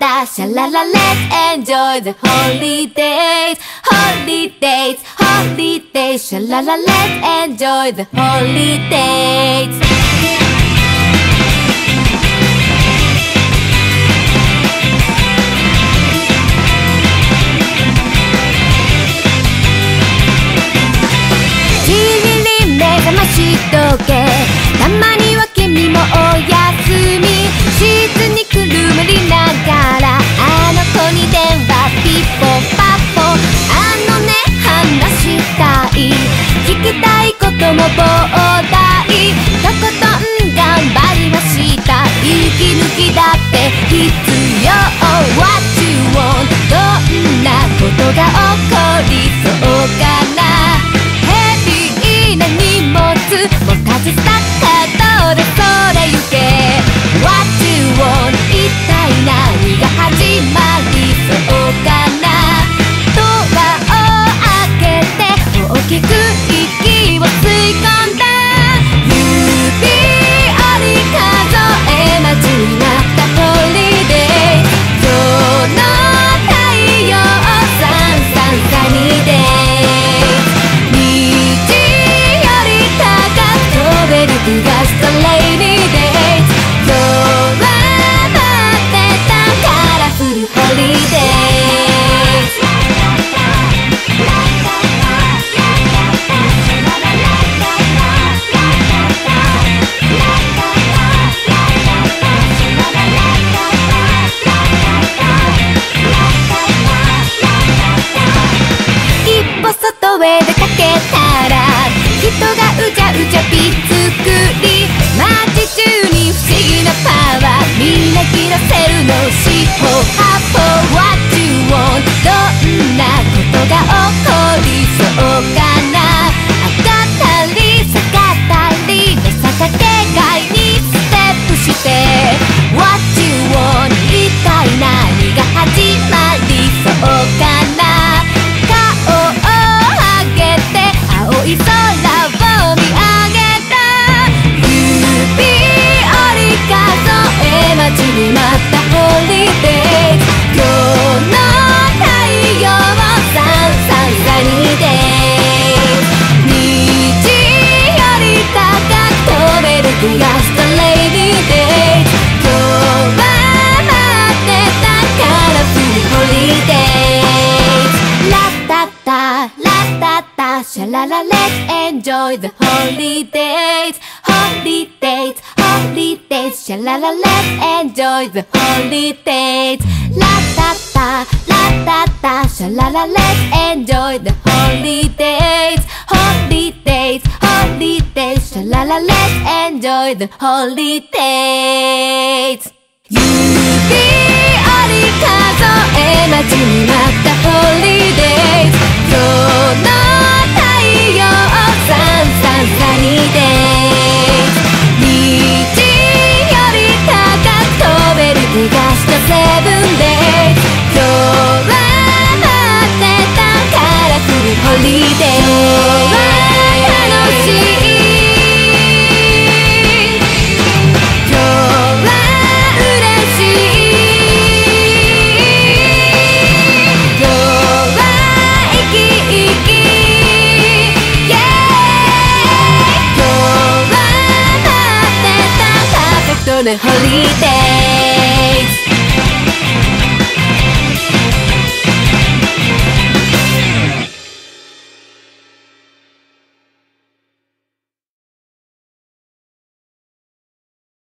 たシャララ Let's enjoy the holidays Holidays Holidays シャララ Let's enjoy the holidaysたまには君もおやすみシーツにくるまりながらあの子に電話ピッポパッポあのね話したい聞きたいことも膨大とことん頑張りました息抜きだって必要 What you want どんなことが起こりそうかなヘビーな荷物持たずスタッカートでそれゆけ What you want 一体何が始まりそうかなドアを開けて大きく息を吸い込んだ指折り数え待ちになったホリデー今日の太陽さんさんサニーデー虹より高く飛べる日がしたレイニーデイ今日は待ってたカラフルホリデー一歩外へ出かけたら人がうじゃうじゃびっくり街中に不思議なパワーみんな切らせるの四方八方 What you want どんなことが起こりそうかな上がったり下がったりの逆手がいにステップして What you want 一体何が始まりそうかな顔を上げて青い空を見上げた指折り数え待ちに待ったホリデー今日の太陽さんさんサニーデー虹より高く飛べる気がしたレイニーデー今日は待ってたカラフルホリデーラタタラタタシャララ Let's enjoy the holidays Holidays Holidays シャララ Let's enjoy the holidays ラタタラタタシャララ Let's enjoy the holidays Holidays Holidays シャララ Let's enjoy the holidays 指折り数え待ちに待ったホリデー今日の太陽さんさんサニーデー虹より高く飛べる気がしたセブンデー今日は待ってたカラフルホリデー今日は楽しい今日は嬉しい今日は生き生き Yeah 今日は待ってたパーフェクトなホリデー